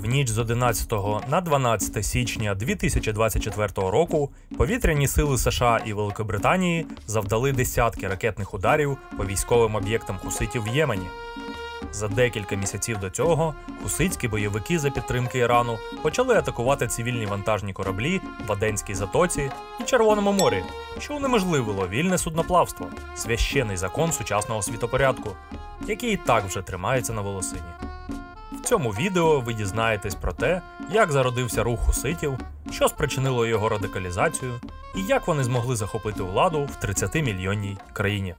В ніч з 11 на 12 січня 2024 року повітряні сили США і Великобританії завдали десятки ракетних ударів по військовим об'єктам хуситів в Ємені. За декілька місяців до цього хуситські бойовики за підтримки Ірану почали атакувати цивільні вантажні кораблі в Аденській затоці і Червоному морі, що унеможливило вільне судноплавство – священний закон сучасного світопорядку, який і так вже тримається на волосині. В цьому відео ви дізнаєтесь про те, як зародився рух хуситів, що спричинило його радикалізацію і як вони змогли захопити владу в 30-мільйонній країні.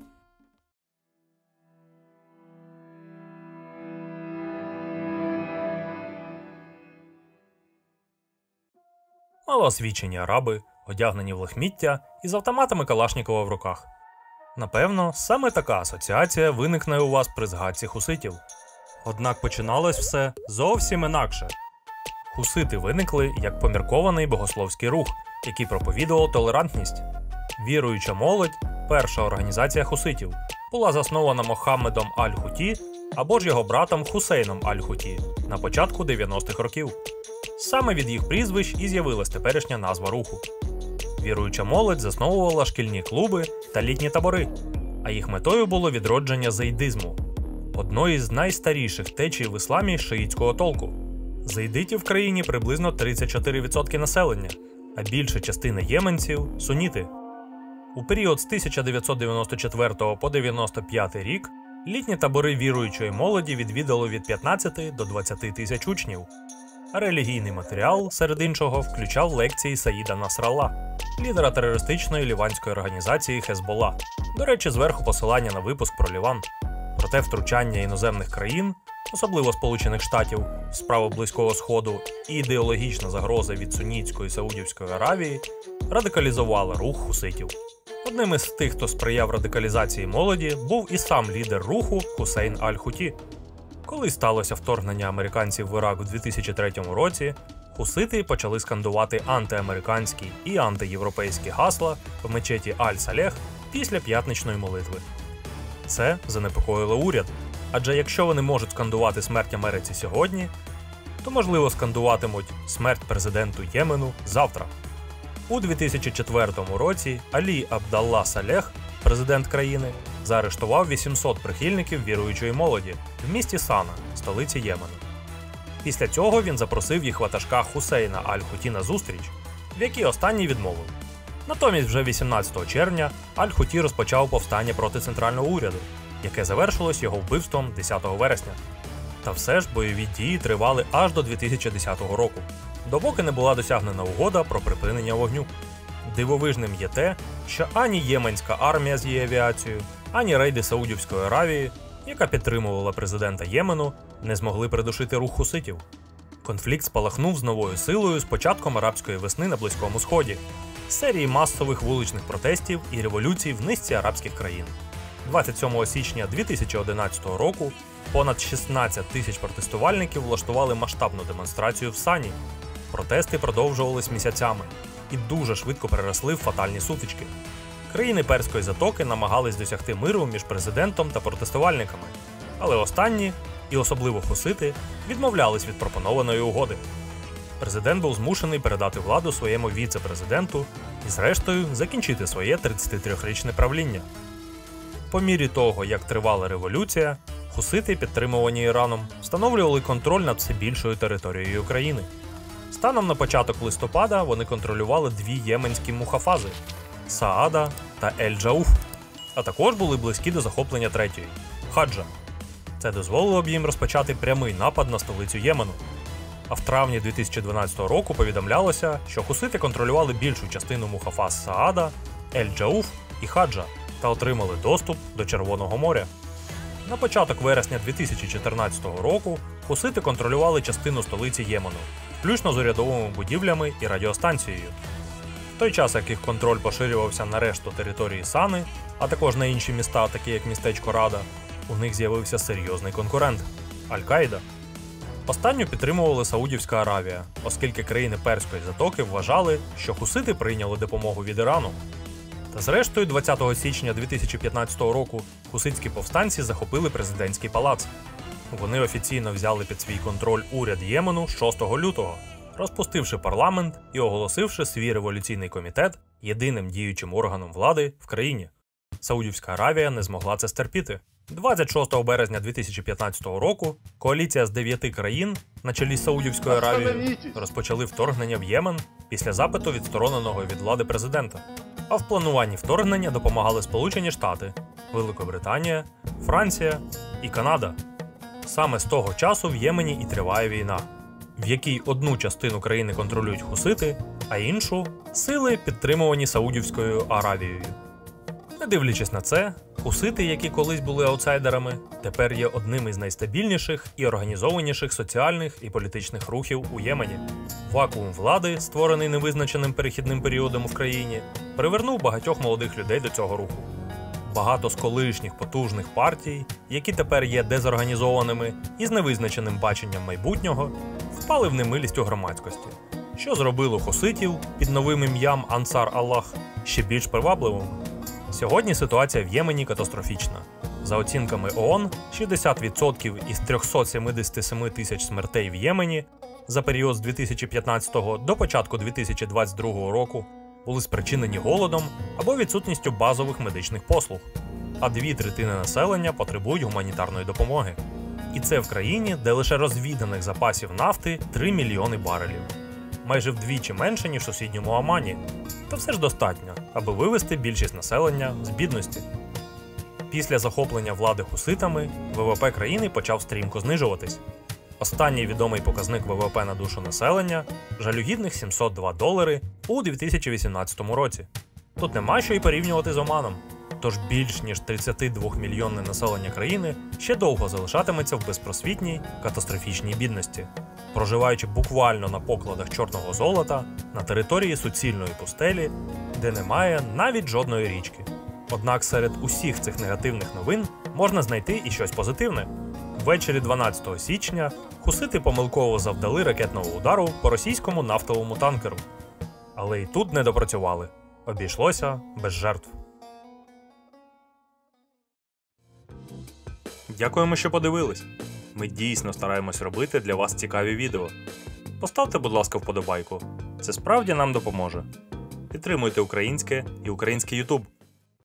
Малоосвічені араби, одягнені в лахміття і з автоматами Калашнікова в руках. Напевно, саме така асоціація виникне у вас при згадці хуситів. Однак починалось все зовсім інакше. Хусити виникли як поміркований богословський рух, який проповідував толерантність. Віруюча молодь, перша організація хуситів, була заснована Мохаммедом Аль-Хуті або ж його братом Хусейном Аль-Хуті на початку 90-х років. Саме від їх прізвищ і з'явилась теперішня назва руху. Віруюча молодь засновувала шкільні клуби та літні табори, а їх метою було відродження зайдизму – одної з найстаріших течій в ісламі шиїтського толку. Зайдитів в країні приблизно 34% населення, а більша частина єменців – суніти. У період з 1994 по 1995 рік літні табори віруючої молоді відвідало від 15 до 20 тисяч учнів. А релігійний матеріал, серед іншого, включав лекції Саїда Насралла, лідера терористичної ліванської організації Хезболла. До речі, зверху посилання на випуск про Ліван. Проте втручання іноземних країн, особливо Сполучених Штатів, в справу Близького Сходу і ідеологічна загроза від Сунітської Саудівської Аравії радикалізували рух хуситів. Одним із тих, хто сприяв радикалізації молоді, був і сам лідер руху Хусейн Аль-Хуті. Коли сталося вторгнення американців в Ірак у 2003 році, хусити почали скандувати антиамериканські і антиєвропейські гасла в мечеті Аль-Салех після п'ятничної молитви. Це занепокоїло уряд, адже якщо вони можуть скандувати смерть Америці сьогодні, то, можливо, скандуватимуть смерть президенту Ємену завтра. У 2004 році Алі Абдалла Салех, президент країни, заарештував 800 прихильників віруючої молоді в місті Сана, столиці Ємену. Після цього він запросив їх ватажка Хусейна Аль-Хуті на зустріч, в якій останній відмовив. Натомість вже 18 червня Аль-Хуті розпочав повстання проти центрального уряду, яке завершилось його вбивством 10 вересня. Та все ж бойові дії тривали аж до 2010 року, допоки не була досягнена угода про припинення вогню. Дивовижним є те, що ані єменська армія з її авіацією, ані рейди Саудівської Аравії, яка підтримувала президента Ємену, не змогли придушити рух хуситів. Конфлікт спалахнув з новою силою з початком арабської весни на Близькому Сході, серії масових вуличних протестів і революцій в низці арабських країн. 27 січня 2011 року понад 16 тисяч протестувальників влаштували масштабну демонстрацію в Сані. Протести продовжувались місяцями і дуже швидко переросли в фатальні сутички. Країни Перської затоки намагались досягти миру між президентом та протестувальниками, але останні, і особливо хусити, відмовлялись від пропонованої угоди. Президент був змушений передати владу своєму віце-президенту і, зрештою, закінчити своє 33-річне правління. По мірі того, як тривала революція, хусити, підтримувані Іраном, встановлювали контроль над все більшою територією країни. Станом на початок листопада вони контролювали дві єменські мухафази – Саада та Ель-Джауф, а також були близькі до захоплення третьої – Хаджа. Це дозволило б їм розпочати прямий напад на столицю Ємену. А в травні 2012 року повідомлялося, що хусити контролювали більшу частину мухафаз Саада, Ель-Джауф і Хаджа та отримали доступ до Червоного моря. На початок вересня 2014 року хусити контролювали частину столиці Ємену, включно з урядовими будівлями і радіостанцією. В той час, як їх контроль поширювався на решту території Сани, а також на інші міста, такі як містечко Рада, у них з'явився серйозний конкурент – Аль-Каїда. Останню підтримувала Саудівська Аравія, оскільки країни Перської затоки вважали, що хусити прийняли допомогу від Ірану. Та зрештою 20 січня 2015 року хуситські повстанці захопили президентський палац. вони офіційно взяли під свій контроль уряд Ємену 6 лютого, розпустивши парламент і оголосивши свій революційний комітет єдиним діючим органом влади в країні. Саудівська Аравія не змогла це стерпіти. 26 березня 2015 року коаліція з 9 країн на чолі з Саудівською Аравією розпочали вторгнення в Ємен після запиту відстороненого від влади президента. А в плануванні вторгнення допомагали Сполучені Штати, Великобританія, Франція і Канада. Саме з того часу в Ємені і триває війна, в якій одну частину країни контролюють хусити, а іншу – сили, підтримувані Саудівською Аравією. Не дивлячись на це, хусити, які колись були аутсайдерами, тепер є одним із найстабільніших і організованіших соціальних і політичних рухів у Ємені. Вакуум влади, створений невизначеним перехідним періодом в країні, привернув багатьох молодих людей до цього руху. Багато з колишніх потужних партій, які тепер є дезорганізованими і з невизначеним баченням майбутнього, впали в немилість у громадськості, що зробило хуситів під новим ім'ям Ансар Аллах ще більш привабливими. Сьогодні ситуація в Ємені катастрофічна. За оцінками ООН, 60% із 377 тисяч смертей в Ємені за період з 2015 до початку 2022 року були спричинені голодом або відсутністю базових медичних послуг, а 2/3 населення потребують гуманітарної допомоги. І це в країні, де лише розвіданих запасів нафти 3 мільйони барелів. Майже вдвічі менше, ніж в сусідньому Омані. Та все ж достатньо, аби вивести більшість населення з бідності. Після захоплення влади хуситами ВВП країни почав стрімко знижуватись. Останній відомий показник ВВП на душу населення – жалюгідних $702 у 2018 році. Тут нема що й порівнювати з Оманом. Тож більш ніж 32-мільйонне населення країни ще довго залишатиметься в безпросвітній, катастрофічній бідності, проживаючи буквально на покладах чорного золота на території суцільної пустелі, де немає навіть жодної річки. Однак серед усіх цих негативних новин можна знайти і щось позитивне. Ввечері 12 січня хусити помилково завдали ракетного удару по російському нафтовому танкеру. Але і тут не допрацювали. Обійшлося без жертв. Дякуємо, що подивились. Ми дійсно стараємось робити для вас цікаві відео. Поставте, будь ласка, вподобайку. Це справді нам допоможе. Підтримуйте українське і український YouTube.